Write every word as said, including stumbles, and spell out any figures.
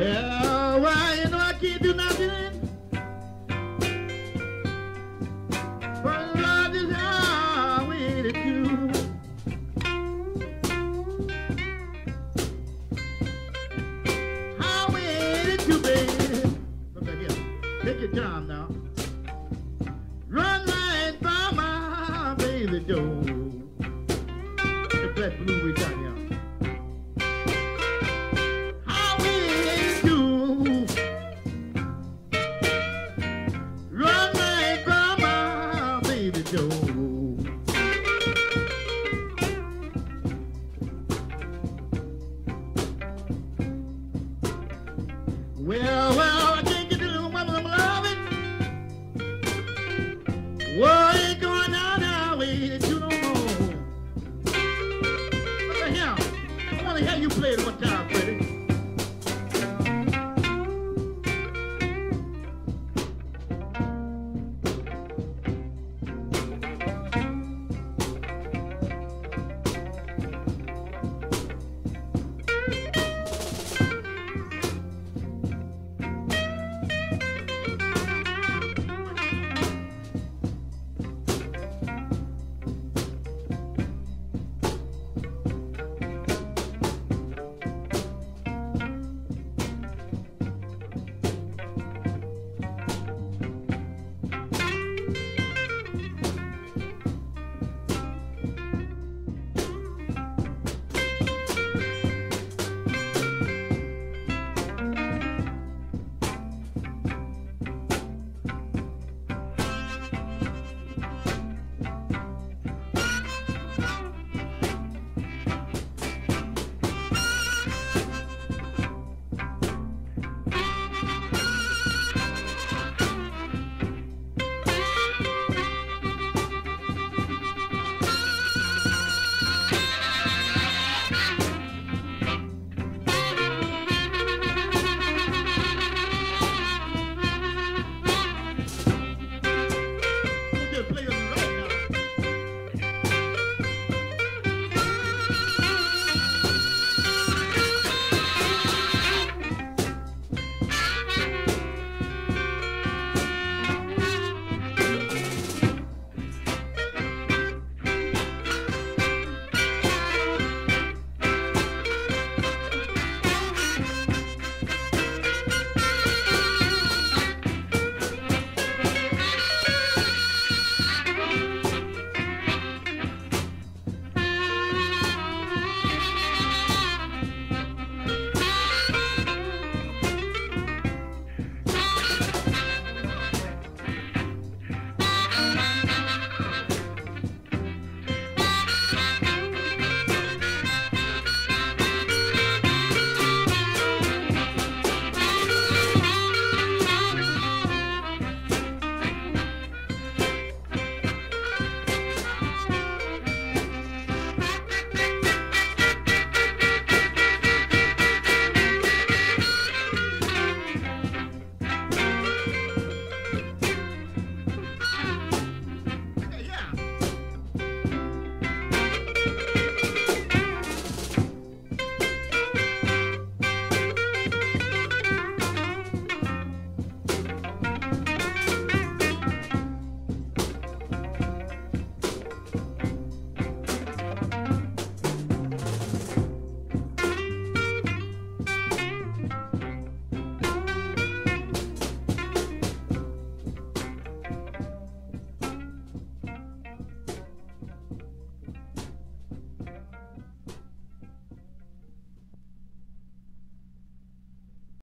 Well, well, you know I can't do nothing. But love is how we do. How we do, baby. Look at here. Take your time now. Run right by my baby door. The black blue we got here. Well, well, I can't get to the woman I'm loving. Well, ain't going down that way that you don't know. What the hell? I want to hear you play it one time, Freddie.